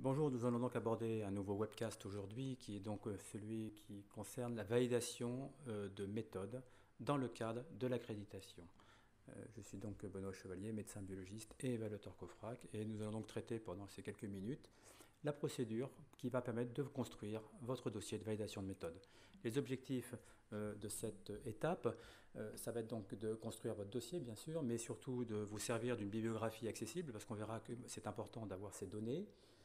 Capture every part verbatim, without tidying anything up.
Bonjour, nous allons donc aborder un nouveau webcast aujourd'hui qui est donc euh, celui qui concerne la validation euh, de méthodes dans le cadre de l'accréditation. Euh, je suis donc Benoît Chevalier, médecin biologiste et évaluateur COFRAC, et nous allons donc traiter pendant ces quelques minutes la procédure qui va permettre de construire votre dossier de validation de méthode. Les objectifs euh, de cette étape, euh, ça va être donc de construire votre dossier bien sûr, mais surtout de vous servir d'une bibliographie accessible parce qu'on verra que c'est important d'avoir ces données.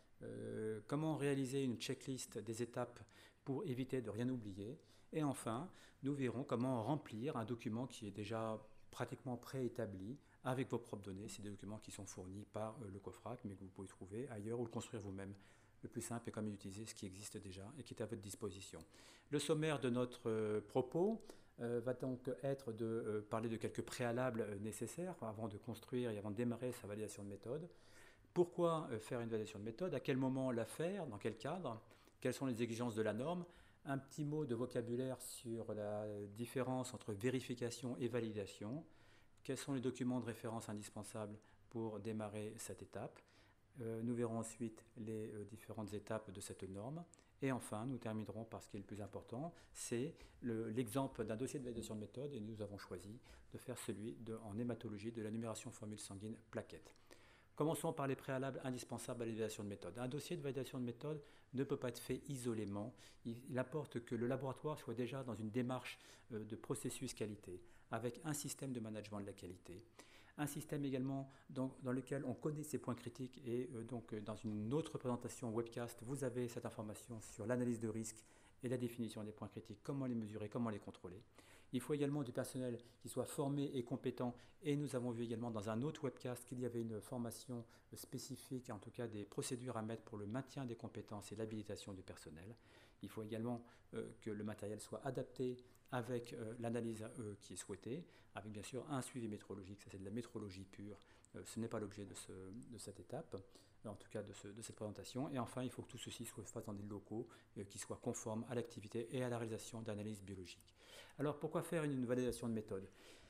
Euh, comment réaliser une checklist des étapes pour éviter de rien oublier. Et enfin, nous verrons comment remplir un document qui est déjà pratiquement préétabli avec vos propres données. C'est des documents qui sont fournis par euh, le COFRAC, mais que vous pouvez trouver ailleurs ou le construire vous-même. Le plus simple est quand même d'utiliser ce qui existe déjà et qui est à votre disposition. Le sommaire de notre euh, propos euh, va donc être de euh, parler de quelques préalables euh, nécessaires avant de construire et avant de démarrer sa validation de méthode. Pourquoi faire une validation de méthode? À quel moment la faire? Dans quel cadre? Quelles sont les exigences de la norme? Un petit mot de vocabulaire sur la différence entre vérification et validation. Quels sont les documents de référence indispensables pour démarrer cette étape? Euh, nous verrons ensuite les euh, différentes étapes de cette norme. Et enfin, nous terminerons par ce qui est le plus important, c'est l'exemple d'un dossier de validation de méthode, et nous avons choisi de faire celui de, en hématologie de la numération formule sanguine plaquette. Commençons par les préalables indispensables à la validation de méthode. Un dossier de validation de méthode ne peut pas être fait isolément. Il importe que le laboratoire soit déjà dans une démarche de processus qualité, avec un système de management de la qualité. Un système également dans, dans lequel on connaît ses points critiques et euh, donc dans une autre présentation webcast, vous avez cette information sur l'analyse de risque et la définition des points critiques, comment les mesurer, comment les contrôler. Il faut également du personnel qui soit formé et compétent, et nous avons vu également dans un autre webcast qu'il y avait une formation spécifique, en tout cas des procédures à mettre pour le maintien des compétences et l'habilitation du personnel. Il faut également euh, que le matériel soit adapté avec euh, l'analyse euh, qui est souhaitée, avec bien sûr un suivi métrologique, ça c'est de la métrologie pure, euh, ce n'est pas l'objet de, ce, de cette étape, en tout cas de, ce, de cette présentation. Et enfin, il faut que tout ceci soit fait dans des locaux euh, qui soient conformes à l'activité et à la réalisation d'analyses biologiques. Alors pourquoi faire une, une validation de méthode?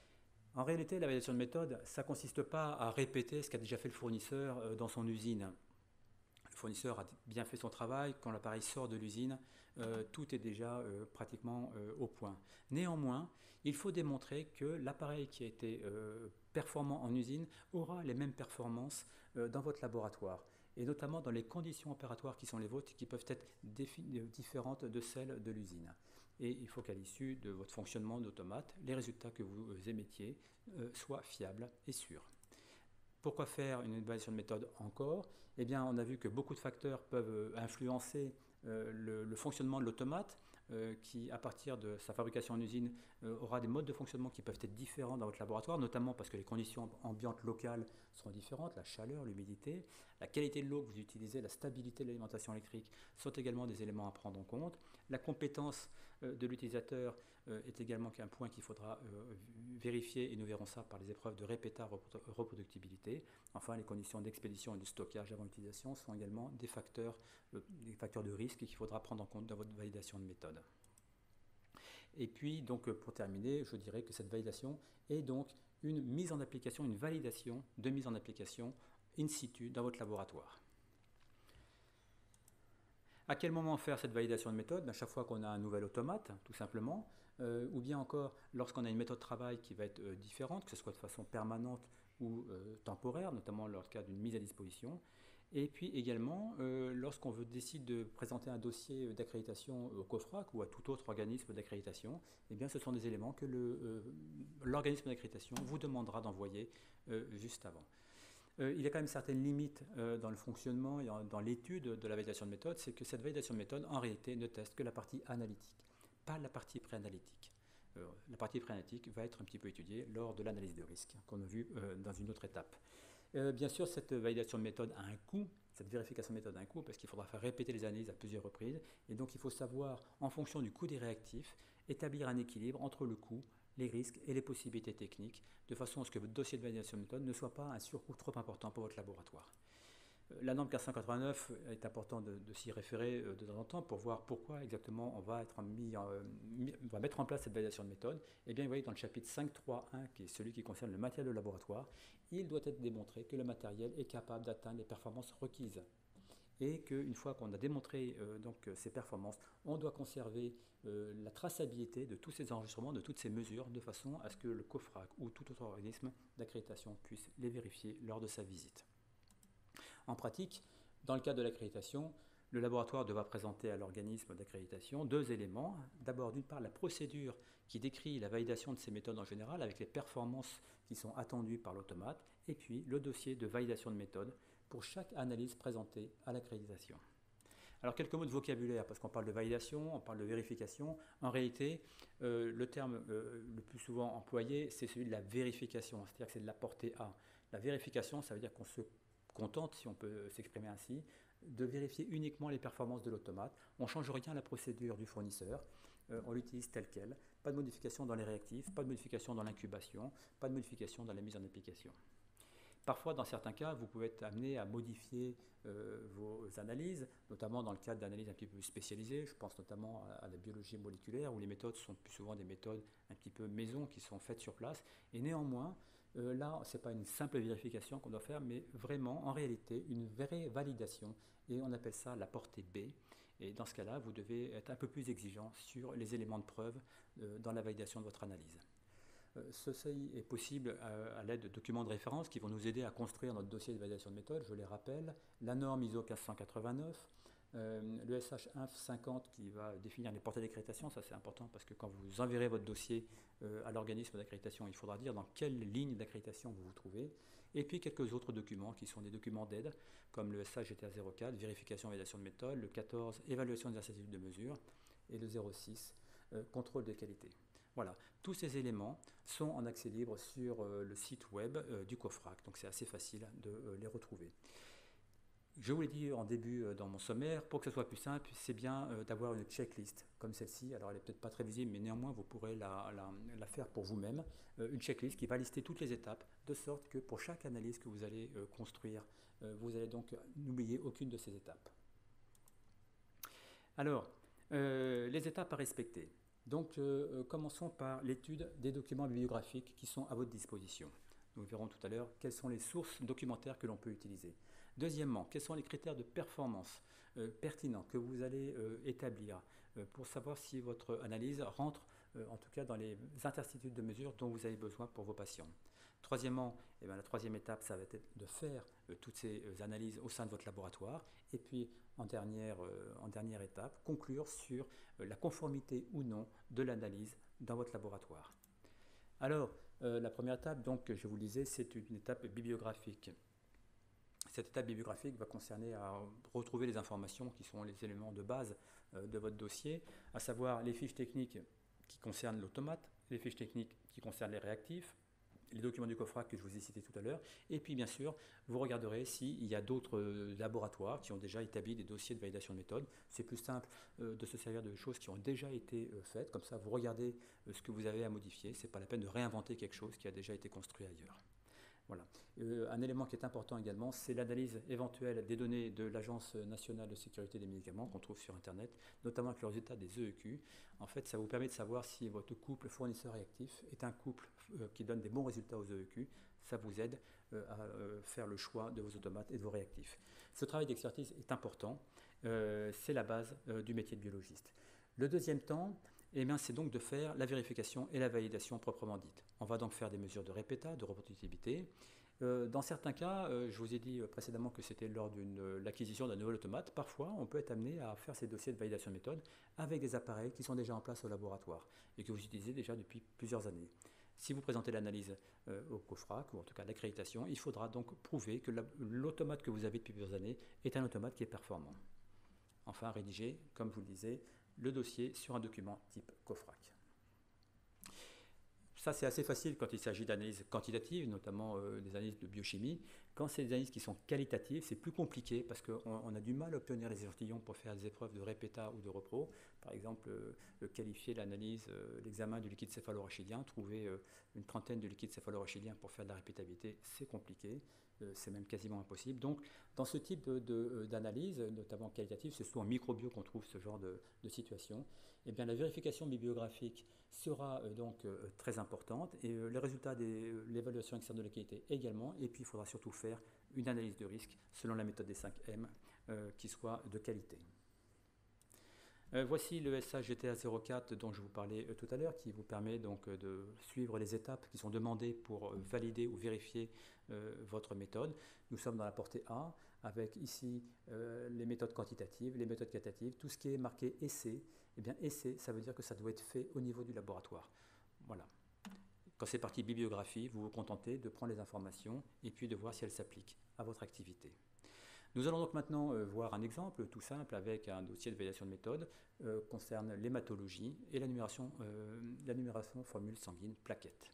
En réalité, la validation de méthode, ça ne consiste pas à répéter ce qu'a déjà fait le fournisseur euh, dans son usine. Le fournisseur a bien fait son travail, quand l'appareil sort de l'usine, euh, tout est déjà euh, pratiquement euh, au point. Néanmoins, il faut démontrer que l'appareil qui a été euh, performant en usine aura les mêmes performances euh, dans votre laboratoire, et notamment dans les conditions opératoires qui sont les vôtres, qui peuvent être différentes de celles de l'usine. Et il faut qu'à l'issue de votre fonctionnement d'automate, les résultats que vous émettiez euh, soient fiables et sûrs. Pourquoi faire une évaluation de méthode encore? Eh bien, on a vu que beaucoup de facteurs peuvent influencer euh, le, le fonctionnement de l'automate, euh, qui, à partir de sa fabrication en usine, euh, aura des modes de fonctionnement qui peuvent être différents dans votre laboratoire, notamment parce que les conditions ambiantes locales seront différentes, la chaleur, l'humidité, la qualité de l'eau que vous utilisez, la stabilité de l'alimentation électrique sont également des éléments à prendre en compte. La compétence euh, de l'utilisateur euh, est également un point qu'il faudra euh, vérifier, et nous verrons ça par les épreuves de répéta reproductibilité. Enfin, les conditions d'expédition et de stockage avant l'utilisation sont également des facteurs, euh, des facteurs de risque qu'il faudra prendre en compte dans votre validation de méthode. Et puis, donc, pour terminer, je dirais que cette validation est donc une mise en application, une validation de mise en application in situ dans votre laboratoire. À quel moment faire cette validation de méthode? À chaque fois qu'on a un nouvel automate, tout simplement, euh, ou bien encore lorsqu'on a une méthode de travail qui va être euh, différente, que ce soit de façon permanente ou euh, temporaire, notamment lors du cas d'une mise à disposition. Et puis également, euh, lorsqu'on veut décide de présenter un dossier d'accréditation au COFRAC ou à tout autre organisme d'accréditation, eh bien, ce sont des éléments que l'organisme euh, d'accréditation vous demandera d'envoyer euh, juste avant. Euh, il y a quand même certaines limites euh, dans le fonctionnement et en, dans l'étude de la validation de méthode, c'est que cette validation de méthode, en réalité, ne teste que la partie analytique, pas la partie préanalytique. Euh, la partie préanalytique va être un petit peu étudiée lors de l'analyse de risque, qu'on a vu euh, dans une autre étape. Euh, bien sûr, cette validation de méthode a un coût, cette vérification de méthode a un coût, parce qu'il faudra faire répéter les analyses à plusieurs reprises, et donc il faut savoir, en fonction du coût des réactifs, établir un équilibre entre le coût, les risques et les possibilités techniques, de façon à ce que votre dossier de validation de méthode ne soit pas un surcoût trop important pour votre laboratoire. La norme quatre cent quatre-vingt-neuf est important de, de s'y référer de temps en temps pour voir pourquoi exactement on va, être mis en, on va mettre en place cette validation de méthode. Et bien, vous voyez dans le chapitre cinq point trois point un, qui est celui qui concerne le matériel de laboratoire, il doit être démontré que le matériel est capable d'atteindre les performances requises. et qu'une fois qu'on a démontré euh, donc, ces performances, on doit conserver euh, la traçabilité de tous ces enregistrements, de toutes ces mesures, de façon à ce que le COFRAC ou tout autre organisme d'accréditation puisse les vérifier lors de sa visite. En pratique, dans le cadre de l'accréditation, le laboratoire devra présenter à l'organisme d'accréditation deux éléments. D'abord, d'une part, la procédure qui décrit la validation de ces méthodes en général avec les performances qui sont attendues par l'automate, et puis le dossier de validation de méthode pour chaque analyse présentée à l'accréditation. Alors quelques mots de vocabulaire, parce qu'on parle de validation, on parle de vérification. En réalité, euh, le terme euh, le plus souvent employé, c'est celui de la vérification, c'est-à-dire que c'est de la portée à. La vérification, ça veut dire qu'on se contente, si on peut s'exprimer ainsi, de vérifier uniquement les performances de l'automate. On ne change rien à la procédure du fournisseur, euh, on l'utilise telle qu'elle. Pas de modification dans les réactifs, pas de modification dans l'incubation, pas de modification dans la mise en application. Parfois, dans certains cas, vous pouvez être amené à modifier euh, vos analyses, notamment dans le cadre d'analyses un petit peu plus spécialisées. Je pense notamment à, à la biologie moléculaire, où les méthodes sont plus souvent des méthodes un petit peu maison, qui sont faites sur place. Et néanmoins, euh, là, ce n'est pas une simple vérification qu'on doit faire, mais vraiment, en réalité, une vraie validation. Et on appelle ça la portée B. Et dans ce cas-là, vous devez être un peu plus exigeant sur les éléments de preuve euh, dans la validation de votre analyse. Ceci est possible à l'aide de documents de référence qui vont nous aider à construire notre dossier de validation de méthode. Je les rappelle, la norme I S O mille cinq cent quatre-vingt-neuf, euh, le S H un F cinquante qui va définir les portées d'accréditation, ça c'est important parce que quand vous enverrez votre dossier euh, à l'organisme d'accréditation, il faudra dire dans quelle ligne d'accréditation vous vous trouvez, et puis quelques autres documents qui sont des documents d'aide, comme le S H G T A zéro quatre, vérification et validation de méthode, le quatorze, évaluation des incertitudes de mesure, et le zéro six, euh, contrôle de qualité. Voilà, tous ces éléments sont en accès libre sur euh, le site web euh, du COFRAC, donc c'est assez facile de euh, les retrouver. Je vous l'ai dit en début euh, dans mon sommaire, pour que ce soit plus simple, c'est bien euh, d'avoir une checklist comme celle-ci. Alors elle n'est peut-être pas très visible, mais néanmoins vous pourrez la, la, la faire pour vous-même. Euh, une checklist qui va lister toutes les étapes, de sorte que pour chaque analyse que vous allez euh, construire, euh, vous allez donc n'oublier aucune de ces étapes. Alors, euh, les étapes à respecter. Donc, euh, commençons par l'étude des documents bibliographiques qui sont à votre disposition. Nous verrons tout à l'heure quelles sont les sources documentaires que l'on peut utiliser. Deuxièmement, quels sont les critères de performance euh, pertinents que vous allez euh, établir euh, pour savoir si votre analyse rentre, euh, en tout cas, dans les interstituts de mesure dont vous avez besoin pour vos patients. Troisièmement, eh bien, la troisième étape, ça va être de faire euh, toutes ces euh, analyses au sein de votre laboratoire. Et puis, en dernière, euh, en dernière étape, conclure sur euh, la conformité ou non de l'analyse dans votre laboratoire. Alors, euh, la première étape, donc, je vous le disais, c'est une étape bibliographique. Cette étape bibliographique va concerner à retrouver les informations qui sont les éléments de base euh, de votre dossier, à savoir les fiches techniques qui concernent l'automate, les fiches techniques qui concernent les réactifs, les documents du COFRAC que je vous ai cités tout à l'heure, et puis bien sûr, vous regarderez s'il y a d'autres laboratoires qui ont déjà établi des dossiers de validation de méthode. C'est plus simple euh, de se servir de choses qui ont déjà été euh, faites, comme ça vous regardez euh, ce que vous avez à modifier, ce n'est pas la peine de réinventer quelque chose qui a déjà été construit ailleurs. Voilà. Euh, un élément qui est important également, c'est l'analyse éventuelle des données de l'Agence nationale de sécurité des médicaments qu'on trouve sur Internet, notamment avec le résultat des E E Q. En fait, ça vous permet de savoir si votre couple fournisseur-réactif est un couple euh, qui donne des bons résultats aux E E Q. Ça vous aide euh, à euh, faire le choix de vos automates et de vos réactifs. Ce travail d'expertise est important. Euh, c'est la base euh, du métier de biologiste. Le deuxième temps, eh bien, c'est donc de faire la vérification et la validation proprement dite. On va donc faire des mesures de répéta, de reproductibilité. Euh, dans certains cas, euh, je vous ai dit précédemment que c'était lors de euh, l'acquisition d'un nouvel automate. Parfois, on peut être amené à faire ces dossiers de validation de méthode avec des appareils qui sont déjà en place au laboratoire et que vous utilisez déjà depuis plusieurs années. Si vous présentez l'analyse euh, au COFRAC, ou en tout cas l'accréditation, il faudra donc prouver que l'automate que vous avez depuis plusieurs années est un automate qui est performant. Enfin, rédiger, comme je vous le disais, le dossier sur un document type COFRAC. Ça, c'est assez facile quand il s'agit d'analyses quantitatives, notamment euh, des analyses de biochimie. Quand c'est des analyses qui sont qualitatives, c'est plus compliqué parce qu'on on a du mal à obtenir les échantillons pour faire des épreuves de répéta ou de repro. Par exemple, euh, qualifier l'analyse, euh, l'examen du liquide céphalorachidien, trouver euh, une trentaine de liquides céphalorachidien pour faire de la répétabilité, c'est compliqué. Euh, c'est même quasiment impossible. Donc, dans ce type d'analyse, notamment qualitative, c'est souvent en microbio qu'on trouve ce genre de, de situation. Eh bien, la vérification bibliographique sera euh, donc euh, très importante et euh, les résultats de l'évaluation externe de la qualité également. Et puis, il faudra surtout faire une analyse de risque selon la méthode des cinq M euh, qui soit de qualité. Euh, voici le S H G T A zéro quatre dont je vous parlais euh, tout à l'heure, qui vous permet donc euh, de suivre les étapes qui sont demandées pour euh, valider ou vérifier euh, votre méthode. Nous sommes dans la portée A, avec ici euh, les méthodes quantitatives, les méthodes qualitatives, tout ce qui est marqué essai. Eh bien, essai, ça veut dire que ça doit être fait au niveau du laboratoire. Voilà. Quand c'est partie bibliographie, vous vous contentez de prendre les informations et puis de voir si elles s'appliquent à votre activité. Nous allons donc maintenant euh, voir un exemple tout simple avec un dossier de validation de méthode euh, concerne l'hématologie et la numération, euh, la numération formule sanguine plaquette.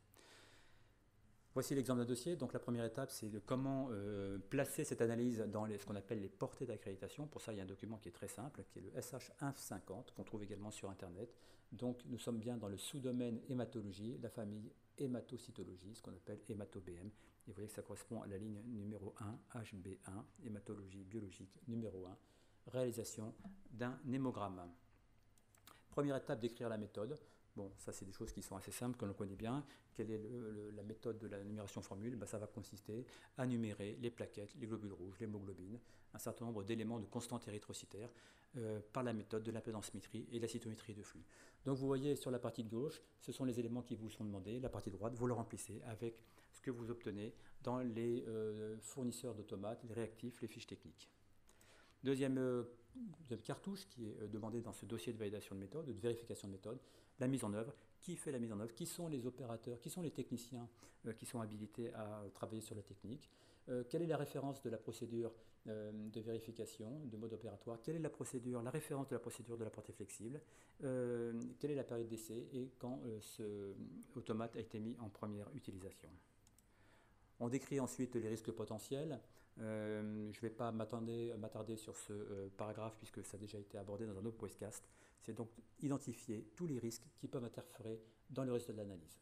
Voici l'exemple d'un dossier. Donc la première étape, c'est de comment euh, placer cette analyse dans les, ce qu'on appelle les portées d'accréditation. Pour ça, il y a un document qui est très simple, qui est le S H inf cinquante, qu'on trouve également sur Internet. Donc nous sommes bien dans le sous-domaine hématologie, la famille hématocytologie, ce qu'on appelle hémato-B M. Et vous voyez que ça correspond à la ligne numéro un, H B un, hématologie biologique numéro un, réalisation d'un hémogramme. Première étape, d'écrire la méthode. Bon, ça c'est des choses qui sont assez simples, que l'on connaît bien. Quelle est le, le, la méthode de la numération formule? Ben, ça va consister à numérer les plaquettes, les globules rouges, l'hémoglobine, un certain nombre d'éléments de constante érythrocytaire euh, par la méthode de l'impédancemétrie et la cytométrie de flux. Donc vous voyez sur la partie de gauche, ce sont les éléments qui vous sont demandés. La partie droite, vous le remplissez avec ce que vous obtenez dans les euh, fournisseurs d'automates, les réactifs, les fiches techniques. Deuxième, euh, deuxième cartouche qui est euh, demandée dans ce dossier de validation de méthode, de vérification de méthode, la mise en œuvre. Qui fait la mise en œuvre? Qui sont les opérateurs? Qui sont les techniciens euh, qui sont habilités à travailler sur la technique? euh, Quelle est la référence de la procédure euh, de vérification, de mode opératoire? Quelle est la procédure, la référence de la procédure de la portée flexible? euh, Quelle est la période d'essai et quand euh, ce automate a été mis en première utilisation? On décrit ensuite les risques potentiels. Euh, je ne vais pas m'attarder sur ce euh, paragraphe puisque ça a déjà été abordé dans un autre podcast. C'est donc identifier tous les risques qui peuvent interférer dans le résultat de l'analyse.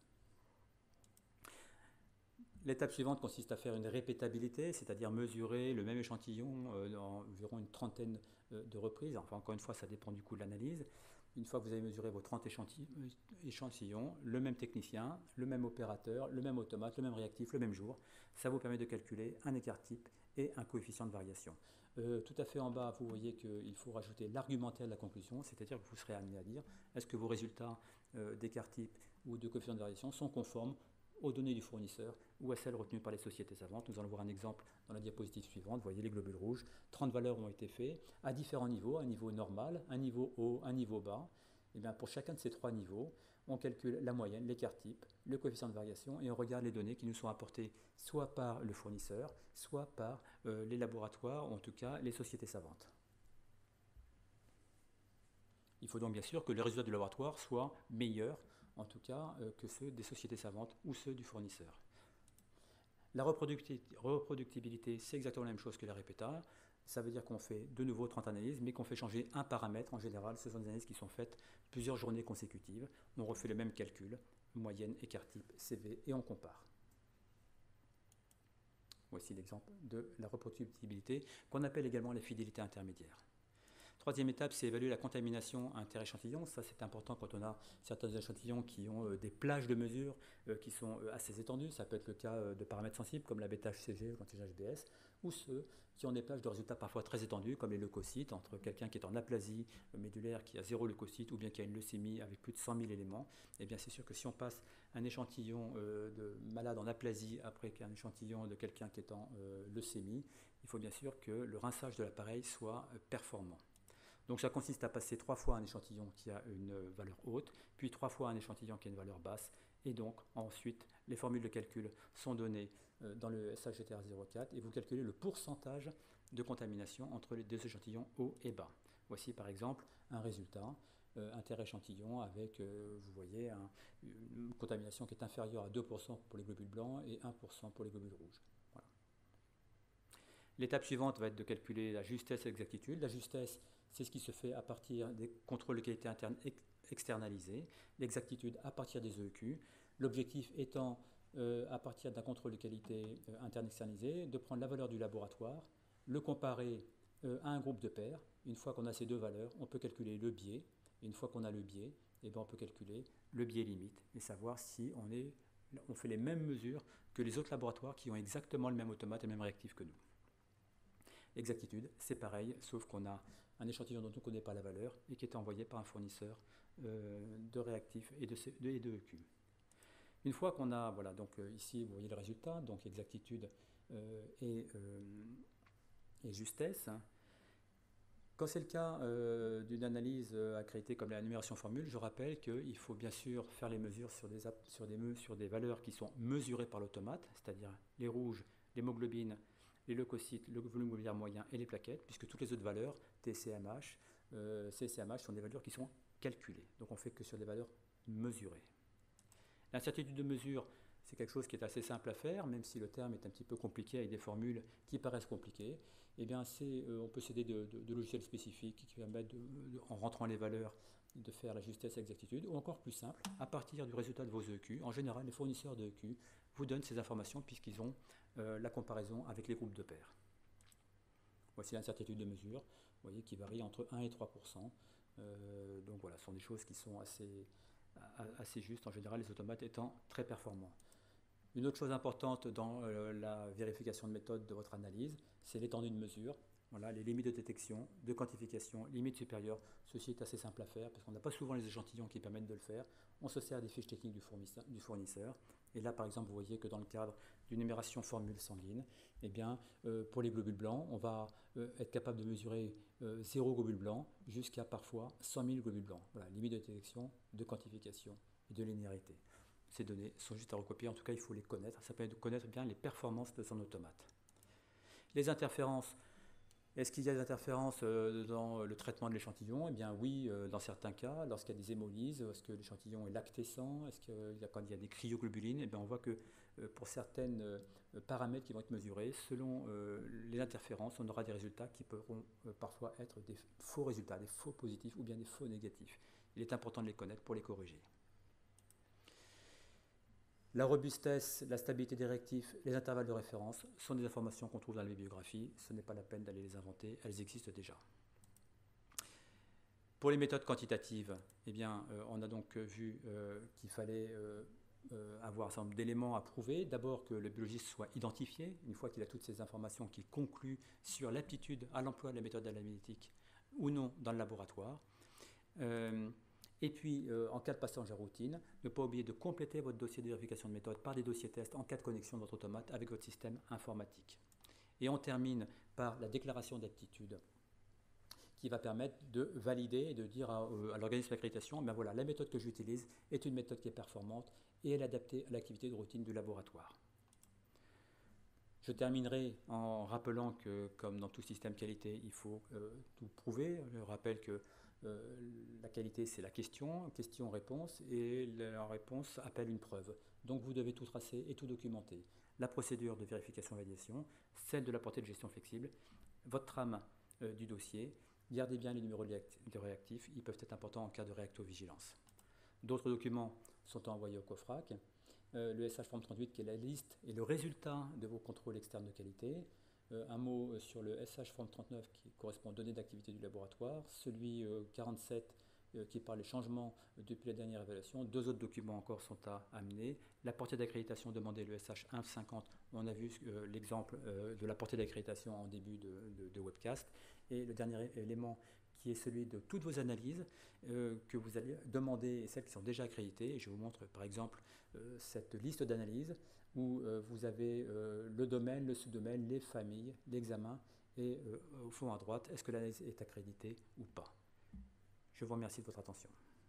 L'étape suivante consiste à faire une répétabilité, c'est-à-dire mesurer le même échantillon euh, dans environ une trentaine euh, de reprises. Enfin, encore une fois, ça dépend du coût de l'analyse. Une fois que vous avez mesuré vos trente échantillons, le même technicien, le même opérateur, le même automate, le même réactif, le même jour, ça vous permet de calculer un écart type et un coefficient de variation. Euh, tout à fait en bas, vous voyez qu'il faut rajouter l'argumentaire de la conclusion, c'est-à-dire que vous serez amené à dire est-ce que vos résultats euh, d'écart type ou de coefficient de variation sont conformes aux données du fournisseur ou à celles retenues par les sociétés savantes. Nous allons voir un exemple dans la diapositive suivante. Vous voyez les globules rouges, trente valeurs ont été faites à différents niveaux, un niveau normal, un niveau haut, un niveau bas. Et bien pour chacun de ces trois niveaux, on calcule la moyenne, l'écart type, le coefficient de variation et on regarde les données qui nous sont apportées soit par le fournisseur, soit par euh, les laboratoires, ou en tout cas les sociétés savantes. Il faut donc bien sûr que les résultats du laboratoire soient meilleurs en tout cas euh, que ceux des sociétés savantes ou ceux du fournisseur. La reproductibilité, c'est exactement la même chose que la répéta. Ça veut dire qu'on fait de nouveau trente analyses, mais qu'on fait changer un paramètre. En général, ce sont des analyses qui sont faites plusieurs journées consécutives. On refait le même calcul, moyenne, écart type, C V, et on compare. Voici l'exemple de la reproductibilité, qu'on appelle également la fidélité intermédiaire. Troisième étape, c'est évaluer la contamination inter-échantillon. Ça, c'est important quand on a certains échantillons qui ont euh, des plages de mesure euh, qui sont euh, assez étendues. Ça peut être le cas euh, de paramètres sensibles comme la bêta H C G ou l'antigène H B S, ou ceux qui ont des plages de résultats parfois très étendues comme les leucocytes, entre quelqu'un qui est en aplasie médulaire qui a zéro leucocyte ou bien qui a une leucémie avec plus de cent mille éléments. Et bien c'est sûr que si on passe un échantillon euh, de malade en aplasie après qu'un échantillon de quelqu'un qui est en euh, leucémie, il faut bien sûr que le rinçage de l'appareil soit euh, performant. Donc ça consiste à passer trois fois un échantillon qui a une valeur haute, puis trois fois un échantillon qui a une valeur basse, et donc ensuite les formules de calcul sont données dans le S H G T A zéro quatre et vous calculez le pourcentage de contamination entre les deux échantillons haut et bas. Voici par exemple un résultat euh, inter-échantillon avec, euh, vous voyez, un, une contamination qui est inférieure à deux pour cent pour les globules blancs et un pour cent pour les globules rouges. Voilà. L'étape suivante va être de calculer la justesse et l'exactitude. La justesse, c'est ce qui se fait à partir des contrôles de qualité interne ex externalisés, l'exactitude à partir des E E Q. L'objectif étant, euh, à partir d'un contrôle de qualité euh, interne externalisé, de prendre la valeur du laboratoire, le comparer euh, à un groupe de pairs. Une fois qu'on a ces deux valeurs, on peut calculer le biais. Et une fois qu'on a le biais, eh bien, on peut calculer le biais limite et savoir si on, est, on fait les mêmes mesures que les autres laboratoires qui ont exactement le même automate et le même réactif que nous. exactitude, c'est pareil, sauf qu'on a un échantillon dont on ne connaît pas la valeur et qui est envoyé par un fournisseur euh, de réactifs et de, de, et de E Q. Une fois qu'on a, voilà, donc euh, ici vous voyez le résultat, donc exactitude euh, et, euh, et justesse. Hein. Quand c'est le cas euh, d'une analyse euh, accréditée comme la numération formule, je rappelle qu'il faut bien sûr faire les mesures sur des, sur des, sur des valeurs qui sont mesurées par l'automate, c'est-à-dire les rouges, l'hémoglobine, les leucocytes, le volume globulaire moyen et les plaquettes, puisque toutes les autres valeurs, T C M H, euh, C C M H, sont des valeurs qui sont calculées. Donc on ne fait que sur des valeurs mesurées. L'incertitude de mesure, c'est quelque chose qui est assez simple à faire, même si le terme est un petit peu compliqué avec des formules qui paraissent compliquées. Eh bien, euh, on peut s'aider de, de, de logiciels spécifiques qui permettent, de, de, en rentrant les valeurs, de faire la justesse et l'exactitude, ou encore plus simple, à partir du résultat de vos E Q. En général, les fournisseurs de E Q vous donnent ces informations puisqu'ils ont euh, la comparaison avec les groupes de pairs. Voici l'incertitude de mesure, vous voyez, qui varie entre un et trois pour cent. Euh, donc voilà, ce sont des choses qui sont assez, assez justes, en général, les automates étant très performants. Une autre chose importante dans euh, la vérification de méthode de votre analyse, c'est l'étendue de mesure. Voilà, les limites de détection, de quantification, limites supérieures. Ceci est assez simple à faire parce qu'on n'a pas souvent les échantillons qui permettent de le faire. On se sert des fiches techniques du fournisseur. Du fournisseur. Et là, par exemple, vous voyez que dans le cadre d'une numération formule sanguine, eh bien, euh, pour les globules blancs, on va euh, être capable de mesurer euh, zéro globule blanc jusqu'à parfois cent mille globules blancs. Voilà, limite de détection, de quantification et de linéarité. Ces données sont juste à recopier, en tout cas il faut les connaître, ça permet de connaître bien les performances de son automate. Les interférences, est-ce qu'il y a des interférences dans le traitement de l'échantillon? Eh bien oui, dans certains cas, lorsqu'il y a des hémolyses, est-ce que l'échantillon est lactescent, est-ce qu'il y a, quand il y a des cryoglobulines, eh bien on voit que pour certains paramètres qui vont être mesurés, selon les interférences, on aura des résultats qui pourront parfois être des faux résultats, des faux positifs ou bien des faux négatifs. Il est important de les connaître pour les corriger. La robustesse, la stabilité des réactifs, les intervalles de référence sont des informations qu'on trouve dans la bibliographie. Ce n'est pas la peine d'aller les inventer, elles existent déjà. Pour les méthodes quantitatives, eh bien, euh, on a donc vu euh, qu'il fallait euh, euh, avoir un certain nombre d'éléments à prouver. D'abord que le biologiste soit identifié, une fois qu'il a toutes ces informations qui concluent sur l'aptitude à l'emploi de la méthode analytique ou non dans le laboratoire. Euh, Et puis, euh, en cas de passage à routine, ne pas oublier de compléter votre dossier de vérification de méthode par des dossiers tests en cas de connexion de votre automate avec votre système informatique. Et on termine par la déclaration d'aptitude qui va permettre de valider et de dire à, euh, à l'organisme d'accréditation, ben voilà, la méthode que j'utilise est une méthode qui est performante et elle est adaptée à l'activité de routine du laboratoire. Je terminerai en rappelant que, comme dans tout système qualité, il faut euh, tout prouver. Je rappelle que Euh, la qualité, c'est la question, question-réponse, et la réponse appelle une preuve. Donc vous devez tout tracer et tout documenter. La procédure de vérification-validation, celle de la portée de gestion flexible, votre trame euh, du dossier, gardez bien les numéros de réactifs, ils peuvent être importants en cas de réactovigilance. D'autres documents sont envoyés au COFRAC. Euh, le S H Form trente-huit qui est la liste et le résultat de vos contrôles externes de qualité. Euh, un mot sur le S H Form trente-neuf qui correspond aux données d'activité du laboratoire, celui euh, quarante-sept euh, qui parle des changements euh, depuis la dernière évaluation. Deux autres documents encore sont à amener. La portée d'accréditation demandée, le S H un cinquante, on a vu euh, l'exemple euh, de la portée d'accréditation en début de, de, de webcast. Et le dernier élément qui est celui de toutes vos analyses euh, que vous allez demander et celles qui sont déjà accréditées. Et je vous montre par exemple euh, cette liste d'analyses où euh, vous avez euh, le domaine, le sous-domaine, les familles, l'examen et euh, au fond à droite, est-ce que l'analyse est accréditée ou pas. Je vous remercie de votre attention.